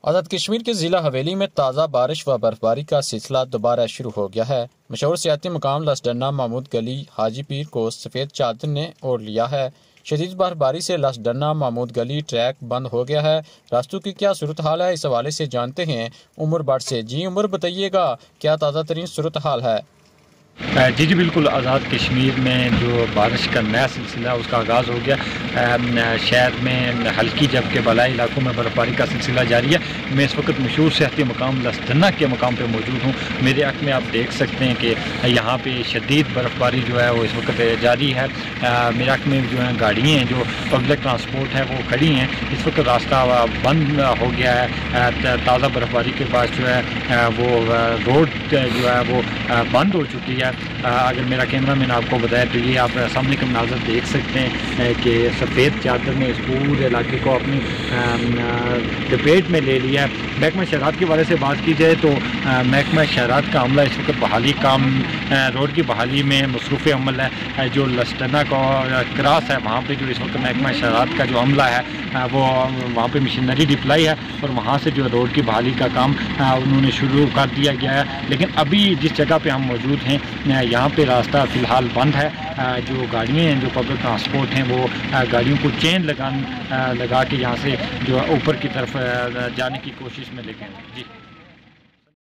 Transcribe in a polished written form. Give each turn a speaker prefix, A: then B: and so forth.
A: آزاد کشمیر کے ضلع حویلی میں تازہ بارش و برفباری کا سلسلہ دوبارہ شروع ہو گیا ہے۔ مشہور سیاحتی مقام لسڈنہ محمود گلی حاجی پیر کو سفید چادر نے اوڑھ لیا ہے۔ شدید برفباری سے لسڈنہ محمود گلی ٹریک بند ہو گیا ہے۔ راستوں کی کیا صورتحال ہے، اس حوالے سے جانتے ہیں عمر بٹ سے۔ جی عمر، بتائیے گا کیا تازہ ترین صورتحال ہے؟
B: جی بالکل، آزاد کشمیر میں جو بارش کا نیا سلسلہ ہے اس کا آغاز ہو گیا۔ شہر میں ہلکی جبکہ بالائی علاقوں میں برفباری کا سلسلہ جاری ہے۔ میں اس وقت مشہور سیاحتی مقام لسڈنہ کے مقام پہ موجود ہوں۔ میرے حق میں آپ دیکھ سکتے ہیں کہ یہاں پہ شدید برفباری جو ہے وہ اس وقت جاری ہے۔ میرے حق میں جو ہے گاڑیاں ہیں، جو پبلک ٹرانسپورٹ ہے وہ کھڑی ہیں۔ اس وقت راستہ بند ہو گیا ہے۔ تازہ برفباری کے بعد جو ہے وہ روڈ جو ہے وہ بند ہو چکی ہے۔ اگر میرا کیمرہ مین آپ کو بتایا تو یہ آپ سامنے کا مناظر دیکھ سکتے ہیں کہ سفید چادر نے اس پورے علاقے کو اپنی لپیٹ میں لے لیا ہے۔ محکمہ شہرات کے بارے سے بات کی جائے تو محکمہ شہرات کا عملہ اس وقت بحالی کام روڈ کی بحالی میں مصروف عمل ہے۔ جو لسڈنہ کا کراس ہے وہاں پہ جو اس وقت محکمہ شہرات کا جو عملہ ہے وہ وہاں پہ مشینری ڈپلائی ہے اور وہاں سے جو روڈ کی بحالی کا کام انہوں نے شروع کر دیا گیا ہے۔ لیکن ابھی جس جگہ پہ ہم موجود ہیں یہاں پہ راستہ فی الحال بند ہے۔ جو گاڑیاں ہیں، جو پبلک ٹرانسپورٹ ہیں، وہ گاڑیوں کو چین لگا کے یہاں سے جو اوپر کی طرف جانے کی کوشش میں لگے ہیں۔ جی